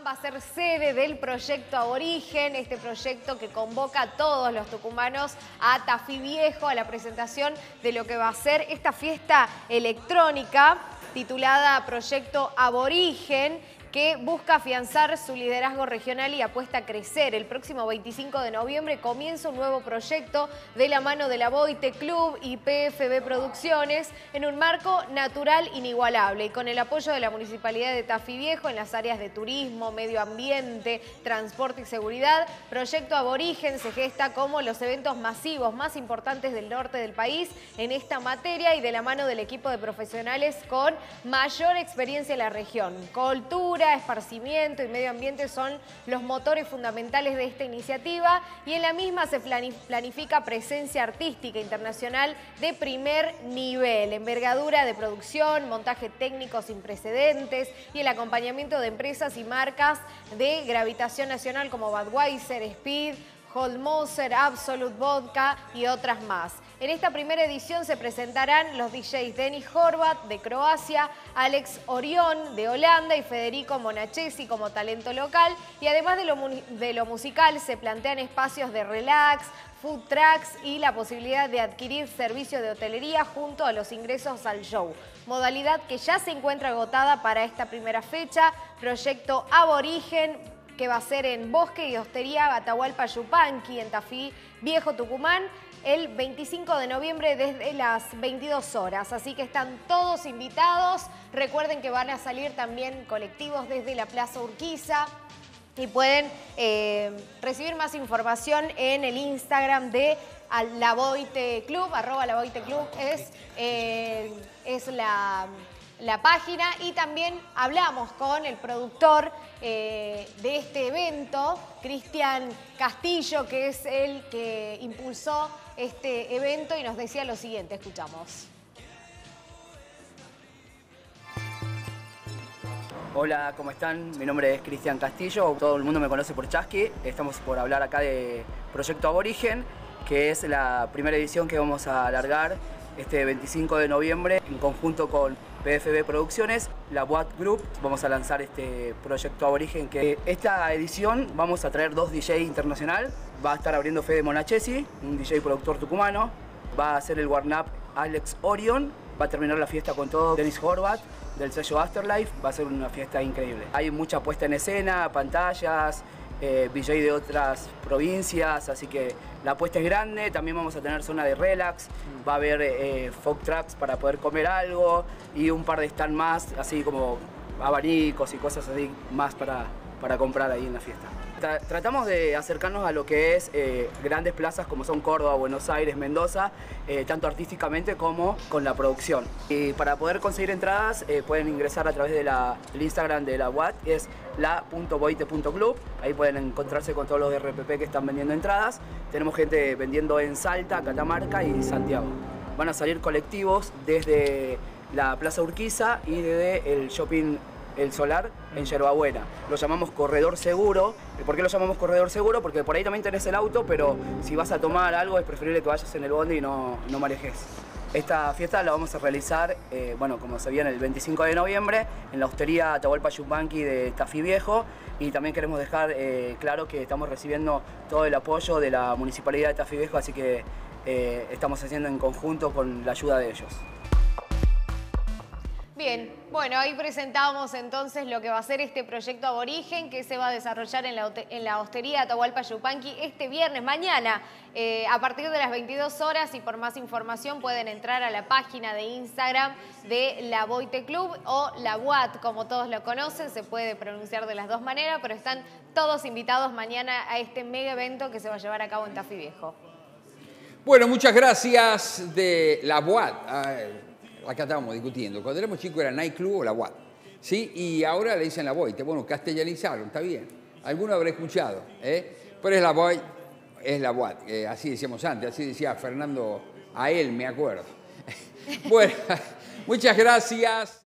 va a ser sede del proyecto Aborigen, este proyecto que convoca a todos los tucumanos a Tafí Viejo, a la presentación de lo que va a ser esta fiesta electrónica titulada Proyecto Aborigen, que busca afianzar su liderazgo regional y apuesta a crecer. El próximo 25 de noviembre comienza un nuevo proyecto de la mano de la Boite Club y PFB Producciones en un marco natural inigualable y con el apoyo de la Municipalidad de Tafí Viejo en las áreas de turismo, medio ambiente, transporte y seguridad. Proyecto Aborigen se gesta como los eventos masivos más importantes del norte del país en esta materia y de la mano del equipo de profesionales con mayor experiencia en la región. Cultura, esparcimiento y medio ambiente son los motores fundamentales de esta iniciativa y en la misma se planifica presencia artística internacional de primer nivel, envergadura de producción, montaje técnico sin precedentes y el acompañamiento de empresas y marcas de gravitación nacional como Budweiser, Speed, Holmoser, Absolut Vodka y otras más. En esta primera edición se presentarán los DJs Denis Horvat de Croacia, Alex Orión de Holanda y Federico Monachesi como talento local. Y además de lo musical se plantean espacios de relax, food trucks y la posibilidad de adquirir servicios de hotelería junto a los ingresos al show. Modalidad que ya se encuentra agotada para esta primera fecha. Proyecto Aborigen, que va a ser en Bosque y Hostería Atahualpa Yupanqui, en Tafí Viejo, Tucumán, el 25 de noviembre desde las 22 horas. Así que están todos invitados. Recuerden que van a salir también colectivos desde la Plaza Urquiza y pueden recibir más información en el Instagram de La Boite Club, @LaBoiteClub es la página, y también hablamos con el productor de este evento, Cristian Castillo, que es el que impulsó este evento y nos decía lo siguiente, escuchamos. Hola, ¿cómo están? Mi nombre es Cristian Castillo, todo el mundo me conoce por Chasqui. Estamos por hablar acá de Proyecto Aborigen, que es la primera edición que vamos a alargar este 25 de noviembre en conjunto con PFB Producciones, la Watt Group. Vamos a lanzar este Proyecto Aborigen, que esta edición vamos a traer dos DJ internacional. Va a estar abriendo Fede Monachesi, un DJ productor tucumano. Va a hacer el warm-up Alex Orion. Va a terminar la fiesta con todo Denis Horvat, del sello Afterlife. Va a ser una fiesta increíble. Hay mucha puesta en escena, pantallas, DJ de otras provincias, así que la apuesta es grande. También vamos a tener zona de relax, va a haber food trucks para poder comer algo y un par de stand más, así como abanicos y cosas así más para comprar ahí en la fiesta. Tratamos de acercarnos a lo que es grandes plazas como son Córdoba, Buenos Aires, Mendoza, tanto artísticamente como con la producción. Y para poder conseguir entradas pueden ingresar a través del Instagram de la UAT, que es la.boite.club. Ahí pueden encontrarse con todos los RPP que están vendiendo entradas. Tenemos gente vendiendo en Salta, Catamarca y Santiago. Van a salir colectivos desde la Plaza Urquiza y desde el shopping El Solar en Yerbabuena. Lo llamamos corredor seguro. ¿Por qué lo llamamos corredor seguro? Porque por ahí también tenés el auto, pero si vas a tomar algo es preferible que vayas en el bondi y no manejes. Esta fiesta la vamos a realizar, bueno, como se viene, el 25 de noviembre en la Hostería Atahualpa Yupanqui de Tafí Viejo, y también queremos dejar claro que estamos recibiendo todo el apoyo de la Municipalidad de Tafí Viejo, así que estamos haciendo en conjunto con la ayuda de ellos. Bien, bueno, ahí presentamos entonces lo que va a ser este proyecto Aborigen, que se va a desarrollar en la Hostería Atahualpa Yupanqui este viernes, mañana, a partir de las 22 horas, y por más información pueden entrar a la página de Instagram de la Boite Club o la Watt, como todos lo conocen, se puede pronunciar de las dos maneras, pero están todos invitados mañana a este mega evento que se va a llevar a cabo en Tafí Viejo. Bueno, muchas gracias de la Watt. Acá estábamos discutiendo. Cuando éramos chicos era Night Club o la Watt, ¿sí? Y ahora le dicen la Boite. Bueno, castellanizaron, está bien. Alguno habrá escuchado, pero es la Boite, es la Watt. Así decíamos antes, así decía Fernando a él, me acuerdo. Bueno, muchas gracias.